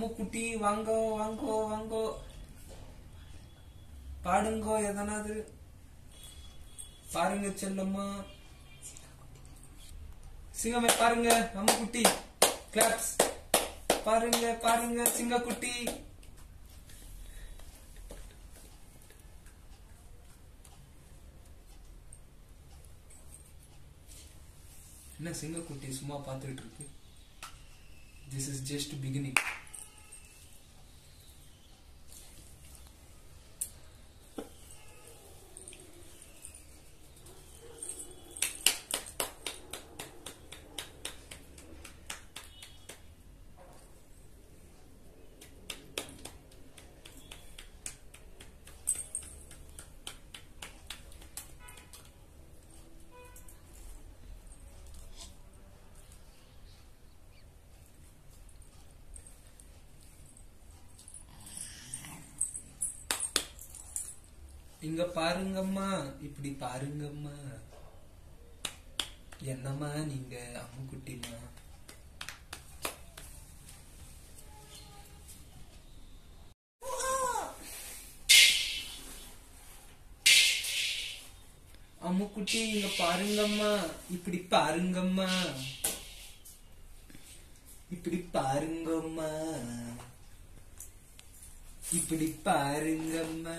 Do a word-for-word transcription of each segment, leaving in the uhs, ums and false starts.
அம்முக்குட்டி வாங்கோ வாங்கோ வாங்கோ பாடுங்கோ எதனாவது பாருங்க செல்லம்மா சிங்கமே பாருங்க அம்முக்குட்டி கிளாப்ஸ் பாருங்க பாருங்க சிங்கக்குட்டி என்ன சிங்கக்குட்டி சும்மா பார்த்துட்டு இருக்கு. This is just beginning. இங்க பாருங்கம்மா இப்படி பாருங்கம்மா என்னம்மா நீங்க அம்முக்குட்டிமா அம்முக்குட்டி இங்க பாருங்கம்மா இப்படி பாருங்கம்மா இப்படி பாருங்கம்மா இப்படி பாருங்கம்மா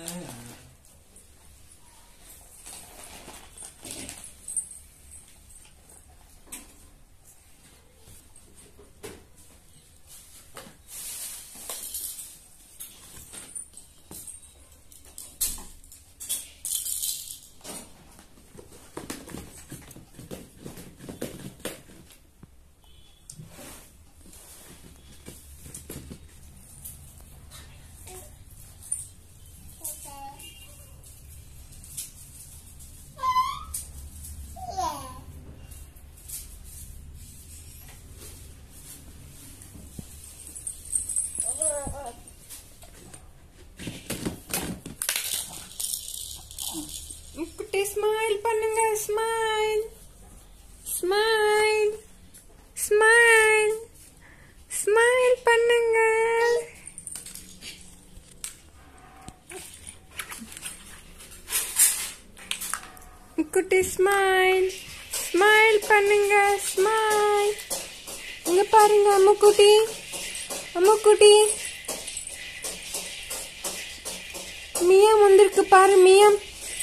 குட்டி ஸ்மைல் பண்ணுங்க ஸ்மைல் ஸ்மைல் ஸ்மைல் ஸ்மைல் பண்ணுங்க குட்டி ஸ்மைல் ஸ்மைல் பண்ணுங்க ஸ்மைல் இங்க பாருங்க அம்முக்குட்டி அம்முக்குட்டி மியாம் வந்திருக்கு பாரு மியாம்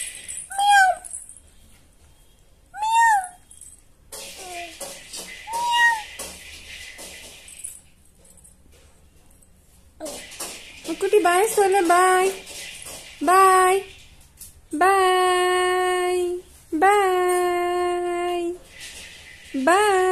குட்டி பாய் சொல்லு பாய் பாய் பாய் பாய் பாய்